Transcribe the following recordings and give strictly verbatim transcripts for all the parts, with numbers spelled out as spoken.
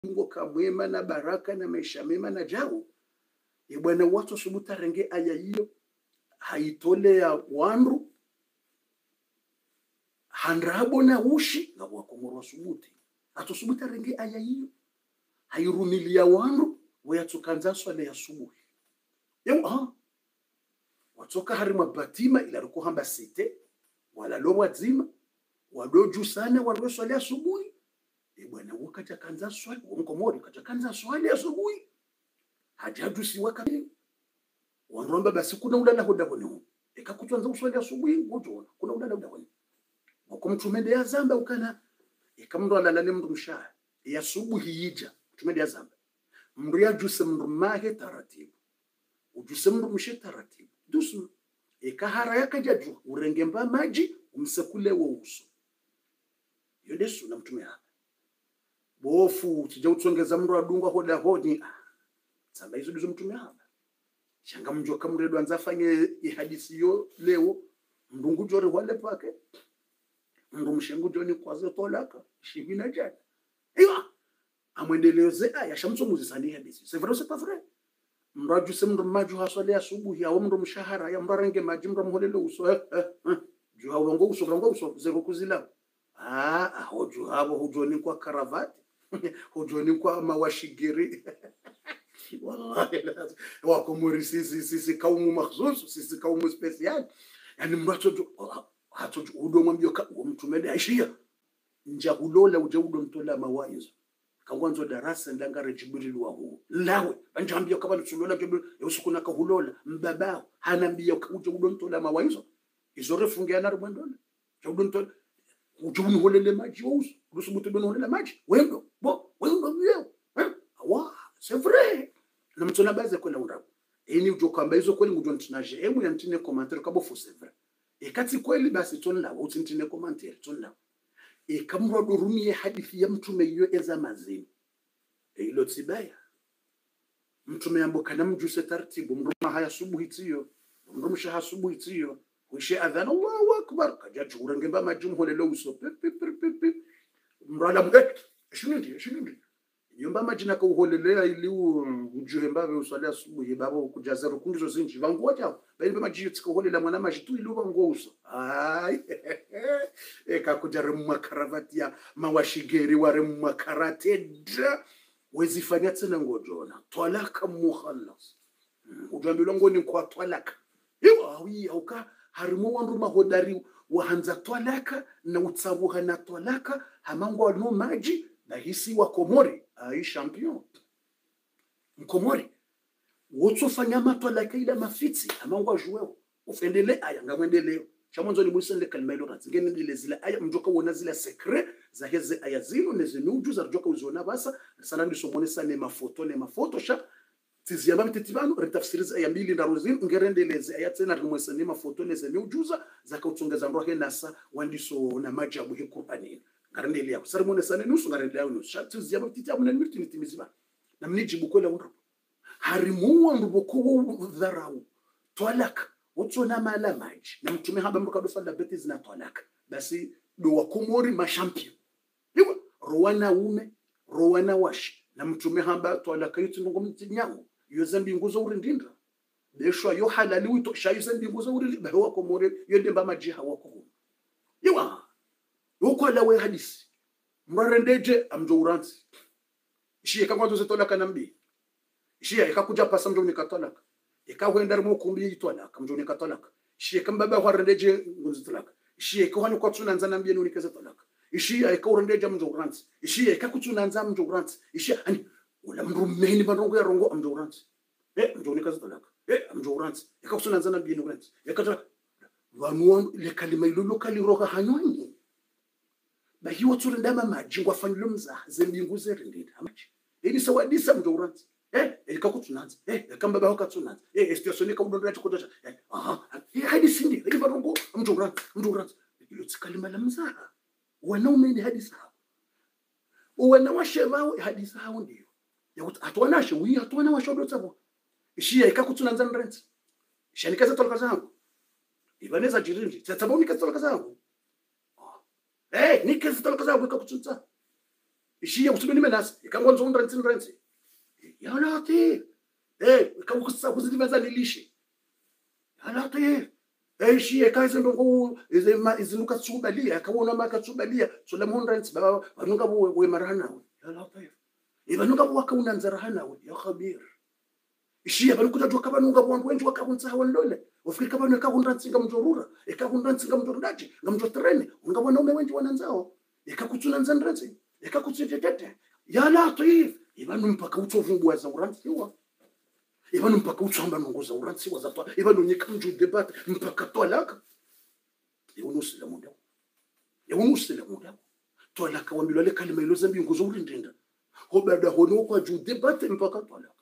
Mungu kamwema na baraka na maisha mema na jao. E bwana watu subuta renge aya hiyo haitole ya wanru handrabo na ushi na wakomoro subuti. Atusubuta renge aya hiyo hairumilia wanru wayatukanza swale ya subuhi. Yau ha watoka harima batima ila ruko hamba site wala lo wazima wadoju sana walo swale ya subuhi. E bwana wakaja kanza swali mkomori kaja kanza swali asubuhi hajadu si wakati wanromba basi kuna ulala hoda kono ikakutwanza uswali asubuhi ngojo kuna ulala hoda kono wakumtumende ya zamba ukana ikamndo alalane mndu mshaa ya asubuhi yija tumende ya zamba mndu ya juse mndu mahe taratibu ujuse mndu mshe taratibu dusu ikahara yakajaju urengemba maji umsekule wa uso yodesu na mtume hapa bofu tija utsongeza mndu adungwa hoda hodi samba hizo ndizo mtume hapa shanga mjo kamredo anzafanye ihadisi yo leo ndungu jore wale pake ndu mshengu joni kwazo tolaka shibina jana iwa amwendeleze aya shamtsumuzi sani hadisi c'est vrai c'est pas vrai mraju semndo maju haswali asubuhi au mndo mshahara ya mbarenge maji mndo mholele uso eh, eh, eh. Jua wango uso wango uso zero kuzila ah hojo habo hujoni kwa karavati hujoni kwa mawashigiri wallahi wako muri sisi sisi kaumu makhsus sisi kaumu special yani mracho hato udo mwambio ka mtumende aishia nja hulola uje udo mtola mawaizo kangwanzo darasa ndangare jibril wa hu lawe banjambia kama ntulola jibril usiku naka hulola mbabao hanambia uje udo mtola mawaizo izore fungiana rwendona udo mtola uje unholele maji uso usubutu dono holela maji wendo bo wendo bio wa c'est vrai na mtona baze kwenda urabu eni ujokamba hizo kweli ngujo ntinaje emu ya ntine commentaire kabo fo c'est vrai e kati kweli basi tonla uti ntine commentaire tonla e kamro durumie hadithi ya mtume hiyo eza mazini e ilo tibaya mtume amboka na mjuse taratibu mruma haya subuhi tiyo mrumsha hasubuhi tiyo wishe adhan Allahu akbar kaja churangemba majumhole lo uso pip pip pip pip mrala mget shunindi shunindi yomba majina ka uholelea ili ujuhemba ve uswali asubuhi babo kujazero kundizo zinji vangu wacha bali maji tsiko holela mwana majitu ili vangu uso ai eka kujare makaravati ya mawashigeri ware makarate wezifanya tena ngojona twalaka mukhallas ujambilo ngoni kwa twalaka iwa wi auka harimo wandu mahodari wahanza twalaka na utsabuha na twalaka hamango wano maji na hisi wa Komori ai champion Mkomori wote fanya matwalaka ila mafiti amango juweo ufendele aya ngamwendeleo chamonzo ni musende kalima ilo ratingene ndile zila aya mjoka wona zila secret za heze aya zino nezinuju za rjoka uzona basa sana ndisomone sana mafoto ne mafoto sha tiziyamba mititibano retafsiriza aya mbili na rozin ngerendeleze aya tena rumwesane mafoto nezinujuza zakautsongeza ndohe nasa wandiso na majabu he Qur'ani ngarendele yako sarimone sana nusu ngarendele nusu shatu ziyamba mititibano na mirti mitimiziba na mnijibu kwela ndo harimu nduboko dharau twalaka utsona mala maji na mtume haba mbuka dofala beti zina twalaka basi do wakomori mashampion liwa rowana ume rowana washi na mtume haba twalaka yitu ngo mtinyango yozambi nguzo urindinda besho yo halali wito shayizambi nguzo urili ba wakomori yodemba maji hawa ko liwa uko lawe hadisi mwarendeje amjo uranzi shiye kama zo twalaka nambi shiye ikakuja pasa mjo nikatolaka ikawenda mu kumbi yitolaka mjo nikatolaka shiye kamba ba warendeje nguzitolaka shiye ko hanu kwatuna nzana mbye ni nikeza tolaka shiye ikawrendeje mjo uranzi shiye ikakutuna nza mjo uranzi shiye ani ula mru meni bandongo ya rongo mjo uranzi eh mjo nikeza tolaka eh mjo uranzi ikakutuna nzana mbye ni uranzi yakatolaka wanu le kalima ilolo kaliroka hanyoni ba hiyo turindama maji ngwafanyilo mza zembinguze rindida amaji eni sawadisa mjo uranzi eh ikakutunanza eh kamba ba hokatunanza eh station ka udonda chikotocha eh aha eh hadisi ndi ndi barongo mjura mjura ilotsikali malamza wana umeni hadisi ha wana washebao hadisi ha ndio ya atwana shewi atwana washodo tsabo ishia ikakutunanza ndrenti shani kaza tolka zangu ibaneza jirindi tsataboni kaza tolka zangu eh nikaza tolka zangu ikakutunza ishia kusubiri menas ikango nzondra ntsi ndrensi ya lati eh ikango kusa kuzidimeza nilishe ya lati eh ishia kaise ndongo izema izinuka tsubalia akabona maka tsubalia so la mondrens baba banunga we marana ya lati ibanunga wakauna nzarahana ya khabir ishia banukuta jwa kabanunga bwandu wenje wakabunza wallole ufika kabanu ekakunda nsinga mjorura ekakunda nsinga mjorindaji ngamjo trene ungabona ume wenje wananzao ekakutsuna nzandrenzi ekakutsitete ya latif ibanu mpaka utsovumbwa za urantsiwa ibanu mpaka utsamba nongoza urantsiwa za twa ibanu nyikamju debate mpaka twalaka yunusile munda yunusile munda twalaka wambilwa le kalima ilo zambi ngozo urindinda hobada hono kwa ju debate mpaka twalaka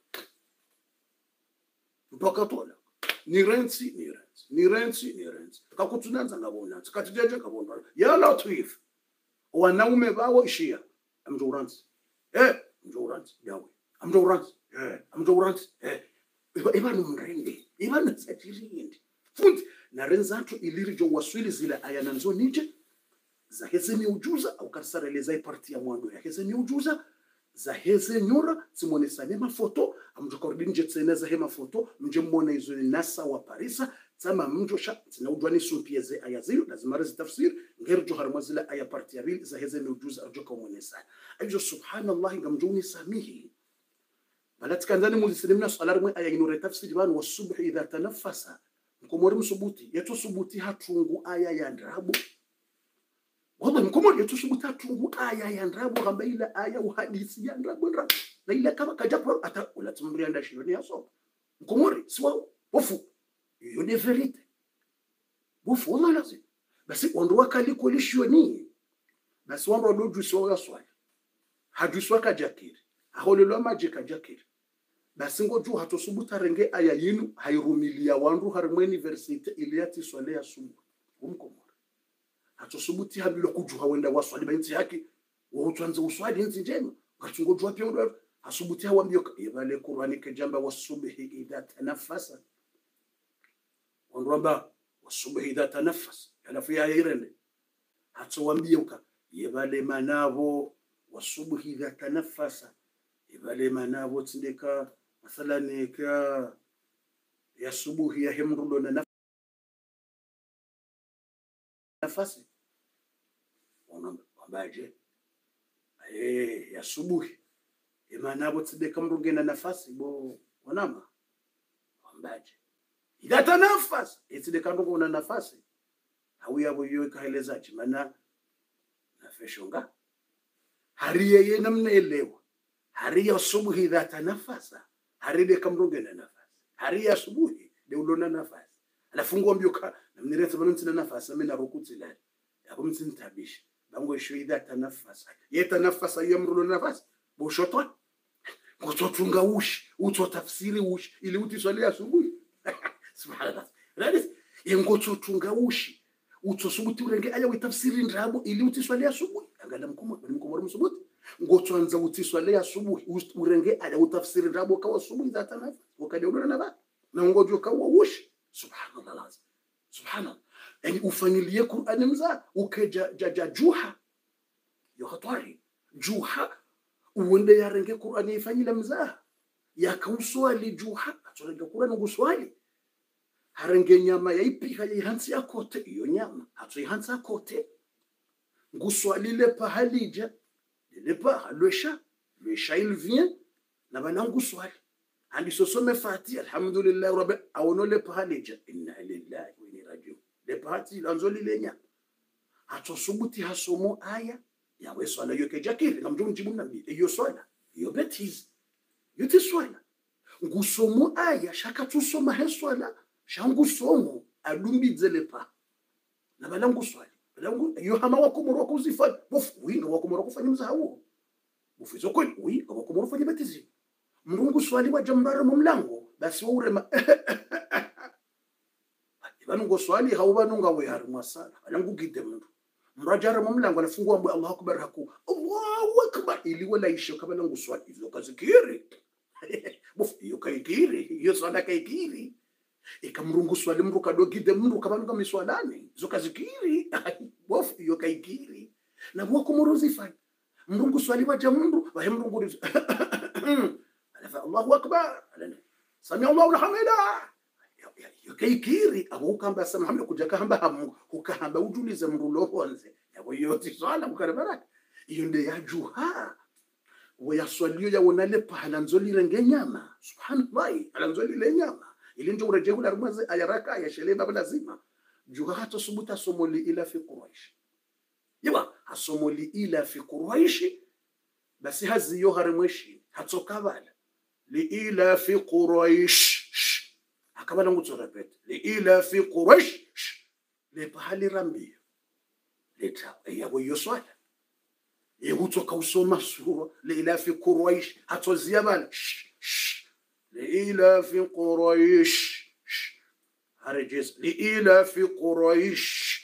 mpaka twalaka ni rensi ni rensi ni rensi ni rensi kakutsunanza ngabona katiteje ngabona ya latif wanaume bawo ishia amjoransi eh amjoransi yawe amjoransi eh amjoransi eh ibanu mrende ibanu satirindi fundi na renzatu iliri jo waswili zile ayana nzo nije za heze ni ujuza au karsareleza iparti ya mwando ya heze ni ujuza za heze nyora simonesa nema foto amjokordini jetseneza hema foto mje mmona izo nasa wa parisa tsama mjosha tsina udwani sumpieze ayazilo lazima razi tafsir ngerjo harmazila aya parti ya bil za heze ni ujuza arjoka monesa ajo subhanallah ngamjuni samihi balat kanzani muzisimna salar mwe aya inure tafsir ban wasubhi idha tanaffasa mkomori msubuti yetu subuti hatungu aya ya ndabu wala mkomori yetu subuti hatungu aya ya ndabu gamba ila aya uhadisi ya ndabu ndabu na ila kama kajapo ata ula tumria nda shironi yaso mkomori siwa wofu iyo ni verite wofu wala lazima basi ondoa kali kolishoni basi wambo loju so ya swali haduswa kajakiri aholelo majika jakiri basi ngoju hatosubuta renge aya yinu hairumilia wandu harimwe university iliati swale ya sumu umkomora hatosubuti habilo kujuha wenda waswali bainti yake wotwanza uswali nzi njema ngachungoju wapi ndo asubuti hawambio ibale Qur'ani kejamba wasubhi idha tanaffasa onramba wasubhi idha tanaffas alafu ya irende hatowambia uka ibale manavo wasubhi idha tanaffasa ibale manavo tsindeka mathalan ka ya subuhi ya hemrulo na nafasi onambaje eh ya subuhi imanabo tsindeka mruge na nafasi bo wanama ambaje idha tanafas tsindeka mruge na nafasi hawiya boyo kaeleza chimana na feshonga hariye yena mnaelewa hariya subuhi idha tanafasa haride kamruge na nafasi hariya subuhi de ulona nafasi alafungo mbyoka namnireta banuntina nafasi amena rukuti la yabo mtintabisha bango isho idha tanafasa yeta nafasa yamrulo nafasi bo shotwa ngototunga ushi utso tafsiri ushi ili utiswali asubuhi subhanallah radis yengototunga ushi utso subuti urenge aya witafsiri ndrabo ili utiswali asubuhi angala mkomo mkomo msubuti ngotwanza utiswali asubuhi urenge aya utafsiri ndrabo kawa asubuhi za tanafa wakadeulo na ba na ngojo kawa ushi subhanallah subhanallah yani ufanyilie Qur'ani mza ukeja jaja juha yo hatari juha uende yarenge Qur'ani ifanyile mza yakauswali juha atolenge Qur'ani nguswali harenge nyama yaipika yihansi yakote iyo nyama atso yihansi yakote nguswalile pahalija le pa lwesha lwesha il vient na banangu swali hadi sosome fatiha alhamdulillah rabbi awono le pahalija inna lillahi wa inna rajiun le pati lanzoli lenya atso subuti hasomo aya yawe swala yoke jakiri ngamjuni jibu nabi iyo swala iyo betiz yote swala ngusomo aya shaka tusoma he swala shangu somo adumbizele pa na balangu swali balangu iyo hama wakumuru wakuzifanya bofu winga wakumuru kufanya mzawo bofu kweli winga wakumuru kufanya betizi mrungu swali wa jambara mumlango basi urema banungo swali haubanunga we harumwa sana balangu gide mndu mrajara mumlango anafungua ambaye Allahu akbar haku Allahu akbar ili wala isho kabalangu swali hivyo kazikiri bofu iyo kaikiri iyo swala kaikiri ikamrungu swali mru kadogide mru kabanuka miswalani zokazikiri bofu iyo kaikiri na bwako muruzi fanya mrungu swali waja mundu wa mrungu alafa Allahu akbar sami Allahu hamida yukaikiri abo kamba sami hamida kujaka hamba hamu hukahamba ujulize mrulo honze yabo yoti swala mukarabara iyo nde yajuha wayaswaliyo ya wonale pahala nzolile ngenyama subhanallah ala nzolile nyama ili ndio urejehula rumaze ayaraka ayashele baba lazima juha hata subuta somoli ila fi quraish yiba hasomoli ila fi quraish basi hazi yo harimweshi hatokabala li ila fi quraish akabala ngutso repeat li ila fi quraish le pahali rambi leta yabo yoswala yehuto kausoma sura li ila fi quraish hatozia bala li ila fi quraish harejez li ila fi quraish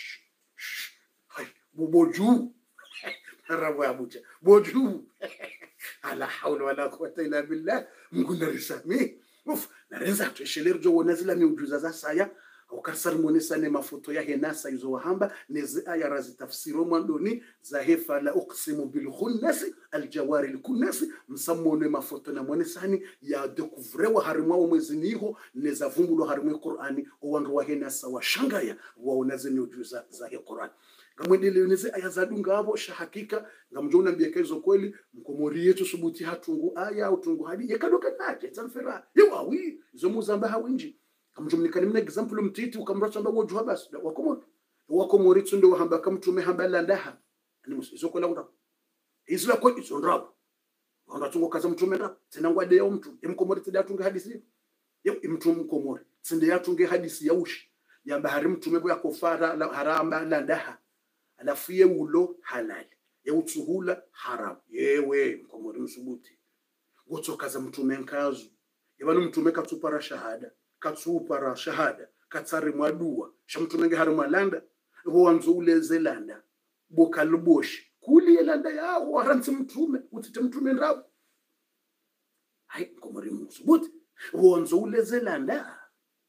boju rabu abuja boju ala hawla wala quwwata illa billah mkunda risami uf narenza tusheleru jo wonazila miujuza za saya ukasar monesane mafoto ya henasa izo wahamba nezi aya razi tafsiro mwandoni za hefa la uqsimu bil khunnas al jawari al kunnas msamone mafoto na monesani ya dekuvrewa harimwa mwezi niho neza vumbulo harimwe Qur'ani owandu wa henasa wa shangaya waonaze miujuza za he Qur'ani ngamwendele yoneze aya zadunga abo shahakika ngamjona mbiyekezo kweli mkomori yetu subuti hatungu aya utungu hadi yakadoka naje tsanfera yewawi zo muzamba hawinji kamjumnikani mna example mtiti ukamracha mbago juha bas wakomo wakomori tsunde wahamba kamtume hamba landaha ni musizo kola unda izla ko izo ndrabo wanda tungo kaza mtume ndrabo tinangwa de yo mtu emkomori tida tunga hadisi yo mtu mkomori tsinde yatunge hadisi ya ushi ya bahari mtume bwa kofara haramba landaha alafiye ulo halali ya utsuhula haram yewe mkomori msubuti gotokaza mtume nkazu yabanu mtume katupara shahada katsupara shahada katsari mwadua shamtume nge harima landa wanzo ule zelanda bokalboshi kuli elanda yao waranti mtume utite mtume ndrabo hai mkomori msubuti wanzo ule zelanda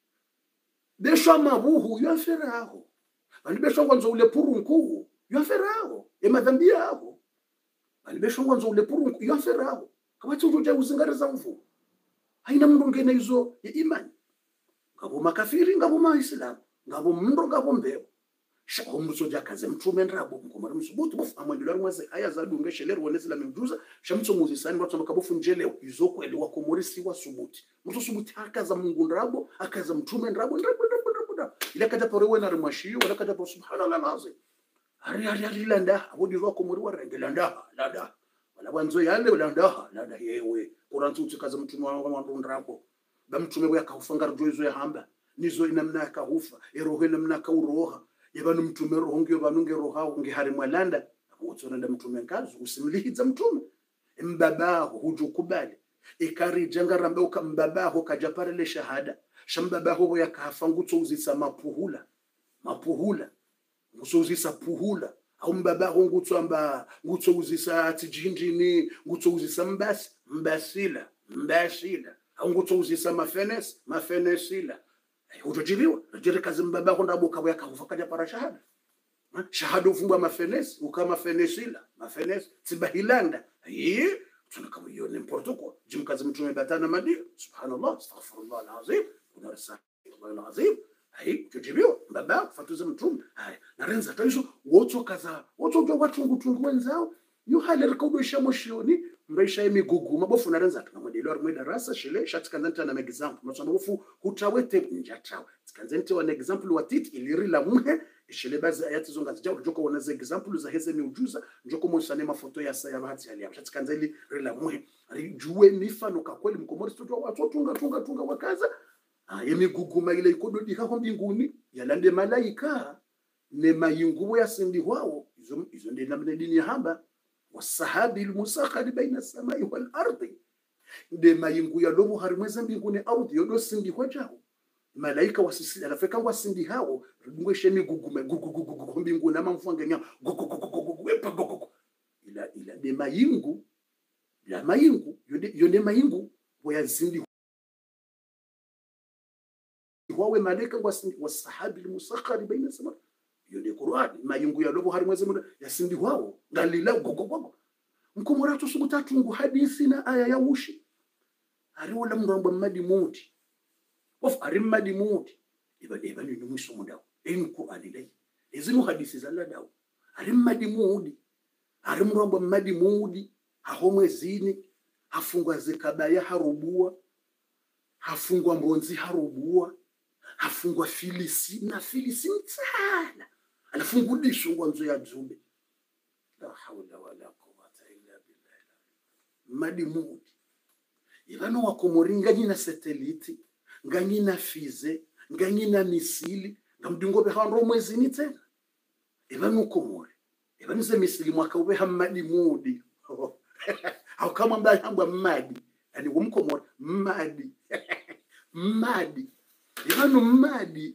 besha mabuhu yaferaho balibesha kwanza ule purunku yaferaho emadhambi yao balibesha kwanza ule purunku yaferaho kama tuje uzingareza mfu haina mndu ngene hizo ya imani ngabo makafiri ngabo maislam ngabo mndo ngabo mbeo shako msoja kaze mtume ndrabo mkomari msubutu bofu amwendela rumwaze aya zadunge shelero wonezila mjuza shamtso muzisani watu makabofu njele izo kweli wakomorisi wa subuti mtu subuti akaza mungu ndrabo akaza mtume ndrabo ndrabo ila kada parewe na rimashiyo wala kada subhanallah lazim ari ari ari landa abodi wako muri wa rengelanda lada wala wanzo yale landa lada yewe kurantu utikaza mtume wa ndrabo ba mtume bwa kahufanga rjoizo ya hamba nizo inamna kahufa erohe namna kauroha yabanu mtume rohonge banunge roha unge harimwa landa abotsona nda mtume nkazo usimlihiza mtume mbabaho hujukubali ikari jangarambe ukambabaho kajaparele shahada shambabaho yakahafa ngutso uzisa mapuhula mapuhula ngutso uzisa puhula au mbabaho ngutso amba ngutso uzisa atijinjini ngutso uzisa mbasi mbasila mbasila au ngutso uzisa mafenes mafenesila ujojiliwa jere kazi mbabaho ndabo kabo yakahufa kaja para shahada shahada ufungwa mafenes ukama fenesila mafenes tibahilanda yi tunakamo hiyo ni protocol jimkazi mtume batana madi subhanallah astaghfirullah alazim unarsa Allah alazim hai tujibiwa baba fatuza mtume hai narenza taisho woto kaza woto jo watu ngutungu wenzao yo hali rekodo shamoshoni mbaisha emigugu mabofu narenza tukamodelo armwe darasa shile shatikanzanta na example mtamba bofu hutawete njatawe tikanzante wa example wa tit iliri la muhe shile bazi ayati zonga zijao joko wonaze example za heze miujuza joko monsane mafoto ya saya bahati ali shatikanzeli rila muhe rijuwe mifano kwa kweli mkomori studio watu tunga tunga tunga wakaza ah yemiguguma ile ikodo dikako mbinguni yalande malaika ne mayingubo ya sindi wao izo izo ndi namne dini hamba wasahabi almusakhali baina samai wal ardi de mayingu ya lobo harimweza mbinguni au yodo sindi kwajao malaika wasisi alafeka wasindi hao ngweshe miguguma gugugugu mbinguni amamfanganya gugugugu ila ila de mayingu la mayingu yode yode mayingu boya sindi wawe malaika wasahabi almusakhali baina samai yode Qur'an mayingu ya lobo harimweza ya sindi wao ngalila gogogogo mkomora tusubuta tungu hadisi na aya ya ushi ari wala mramba madi mudi of ari madi mudi iba iba ni nusu muda en Qur'an ilay izinu hadisi za ladaw ari madi mudi ari mramba madi mudi aho mwezini hafungwa zikabaya harubua hafungwa mbonzi harubua hafungwa filisi na filisi mtsala alafungudisho ngwanzo ya dzumbe la hawla wala quwwata illa billah madi mudi ivano wakomoringa nyina satellite nganyina fize nganyina misili ngamdingo be hando mwezini tena ivano komori ivano ze misili mwaka ube hamadi mudi au kama mbaye hamba madi yani umkomori madi madi ivano madi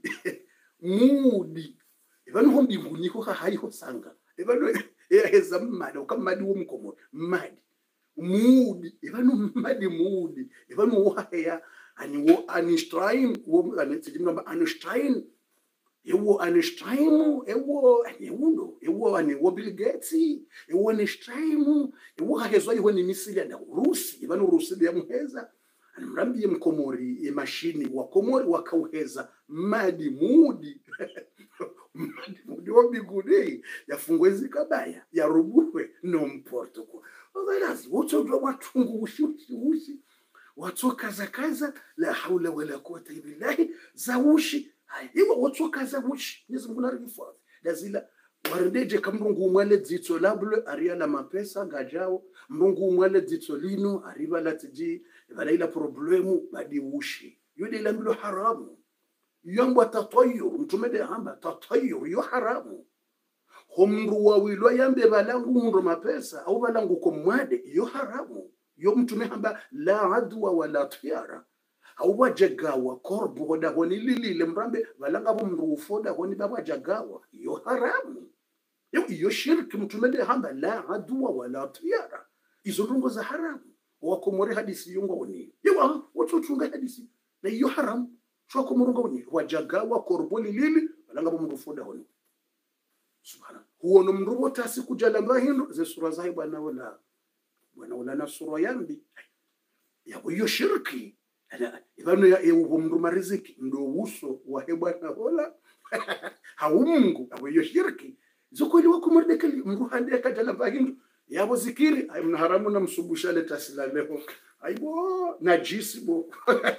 mudi ivano hombi nguniko hayiho sanga ivano eheza madi kama madi umkomori madi mudi ivano madi mudi ivano wahaya ani wo Einstein wo anetijimba Einstein ewo Einstein ewo ani undo ewo ani wo Bill Gates ewo Einstein ewo hahezo iho ni misili na Rusi ivano Rusi ya muheza mrambi mkomori ya mashini wa komori wakauheza madi mudi madi mudi wa bigudei yafungwezi kabaya ya rubuwe no mporto ko ozazi wote ndo watungu ushi ushi watu kaza kaza la haula wala quwwata illa billah zawushi iwa watu kaza ushi Mwenyezi Mungu anarifadhi lazila waredeje kamrungu umwale dzitso labule ariana mapesa ngajao mrungu umwale dzitso lino ariba latiji balaila problemu badi ushi yode lamilo haramu yamba tatayur mtumede hamba tatayur yo haramu homru wawilo yambe balangu ndo mapesa au balangu komwade yo haramu yo mtume hamba la adwa wala tiyara au wajagawa korbu hoda honi lilile mrambe balanga bo mrufoda honi baba jagawa yo haramu yo yo shirki mtumede hamba la adwa wala tiyara izo ndongo za haramu wakomori hadisi yongo oni yo watu tunga hadisi na yo haramu chwa komorongo oni wajagawa korbu lilile balanga bo mrufoda honi subhana huo no mrobota sikujala hindu ze sura za bwana wala bwana wala na sura yambi ya hiyo shirki ibano ya ewo mruma riziki ndo uso wa bwana wala haumungu abo hiyo shirki zokoli wako mordekali mruhande kajala hindu yabo zikiri ay mnaharamu na msubusha leta sila leo aibo najisi bo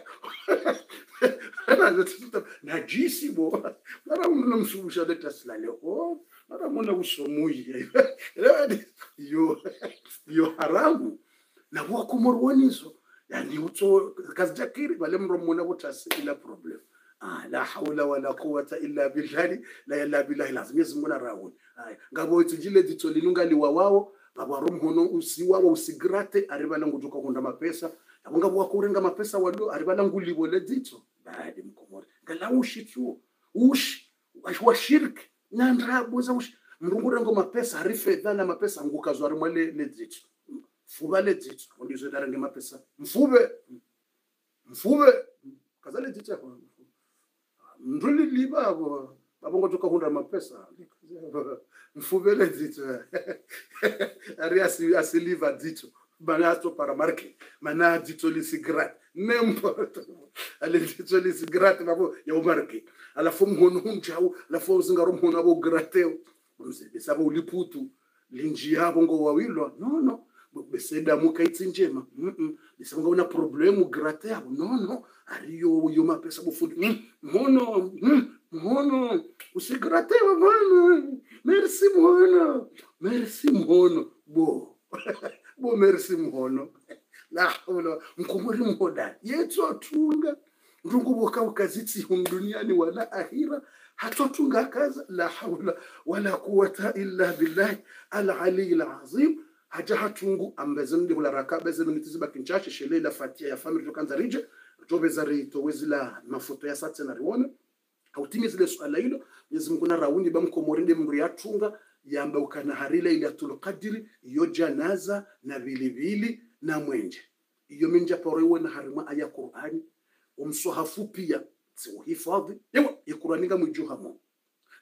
najisi bo mara msubusha leta sila leo mara mwana usomuyi yo yo haramu na wako morwanizo yani uto kazijakiri bale mromona botasi ila problem ah la hawla wala quwwata illa billah la ilaha billah lazima yazimuna rawo ngabo itujile ditolinunga liwa wao baba romhono usiwawa usigrate aribala ngutoka kunda mapesa abunga bwakurenga mapesa wado aribala ngulibole dito baadi mkomori ngala ushi tu ushi wa shirki nandrabo za ushi mrungura ngo mapesa arife dana mapesa ngukazo arimwele ledzito fuba ledzito ndizo darange mapesa mfube mfube kazale dzito kwa nduli libabo babongo toka kunda mapesa mfube ledzito ari asi asiliva dzito banato para marke mana dzito lisigrat n'importe ale dzito lisigrat babo ya umarke alafu mhono hunjao alafu zinga romhono abo grateo besaba uliputu linji yabo ngo wawilwa no no beseda mukaitsi njema mhm besaba ngona problemu grateo no no ariyo yo mapesa bufundi mhono mhono usigrateo bwana merci mhono merci mhono bo bo merci mhono la hawla mkomori mhoda yeto tunga ndungu boka ukazitsi hum duniani wala akhira hatotunga kaza la hawla wala quwwata illa billah al-ali al-azim haja hatungu ambezende hula rakabe zeminitiziba kinchache shele la fatia ya family tokanza rije tobeza rito wezila mafoto ya satse na riona hautimize le swala hilo Mwenyezi Mungu na rawuni bamkomorinde mri yatunga yamba ukana harila ile tulqadiri yo janaza na bilibili na mwenje iyo minja porewe na harima aya Qur'ani umsohafu pia uhifadhi yewa ikuraniga mjuhamo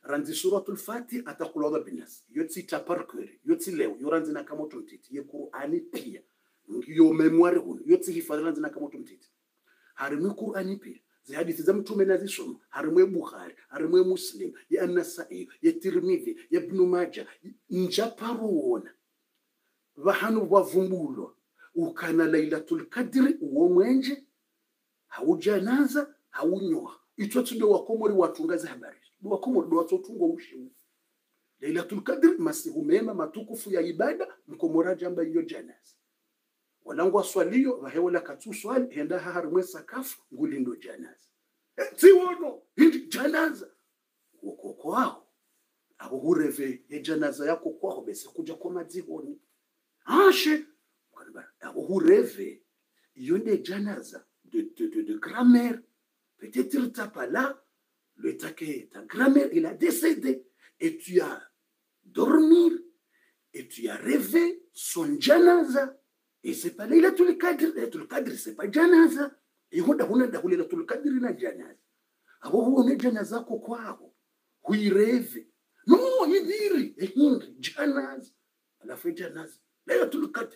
ranzi suratul fati atakul a'udhu binas yotsi taparkuri yotsi leo yoranzi na kama tumtiti ye Qur'ani pia ngiyo memoire huno yotsi hifadhi ranzi na kama tumtiti harimwe Qur'ani pia zi hadithi za mtume nazisoma harimwe Bukhari harimwe Muslim ya An-Nasa'i ya Tirmidhi ya Ibn Majah njaparuona vahanu vavumbulwa ukana lailatul qadri uwo mwenje haujanaza haunyoha itwa tundo wakomori watungaza habari wakomori do watotungo ushimu lailatul qadri masihu mema matukufu ya ibada mkomora jamba hiyo janaza walangu aswaliyo vaheola katu swali henda harimwe sakafu ngulindo janaza tiwono hindi janaza uko kwao abo hureve ye janaza yako kwao bese kuja kwa madzihoni ashe abo hureve yonde janaza de de de, de grand-mère peut-être t'as pas là le taquet ta grand-mère il a décédé et tu as dormi et tu as rêvé son janaza et c'est pas Laylatul Qadr Laylatul Qadr c'est pas janaza et honda honda Laylatul Qadr na janaza abo huone janaza ko kwao huireve no yidiri ehindi janaza alafu janaza Laylatul Qadr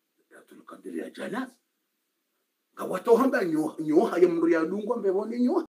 Laylatul Qadr ya janaza ngawatohamba nyoha nyoha ya mru ya dungu mbebone nyoha